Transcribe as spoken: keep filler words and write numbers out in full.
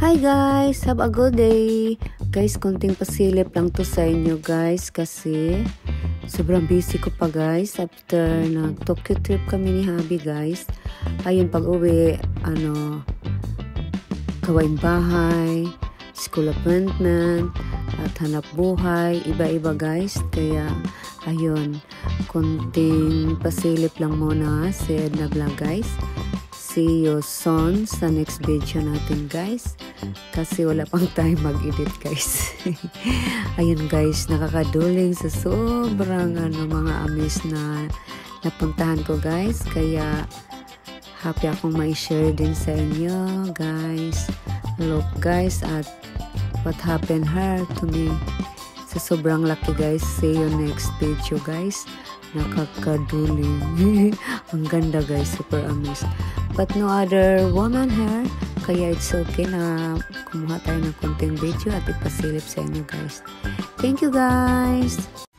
Hi guys! Have a good day! Guys, konting pasilip lang to sa inyo guys kasi sobrang busy ko pa guys after nag-Tokyo trip kami ni Habi guys. Ayun, pag uwi, ano, gawain bahay, school appointment, at hanap buhay, iba-iba guys. Kaya, ayun, konting pasilip lang muna sa Edna Vlog guys. See you soon sa next video natin guys, kasi wala pang time mag-edit guys. Ayun guys, nakakaduling sa sobrang ano, mga amis na napuntahan ko guys, kaya happy akong may share din sa inyo guys. Look guys at what happened her to me. Sa sobrang lucky guys. See you next video guys. Nakakaduling. Ang ganda guys, super amazed. But no other woman here, kaya it's okay na kumuha tayo ng konting video at ipasilip sa inyo guys. Thank you guys!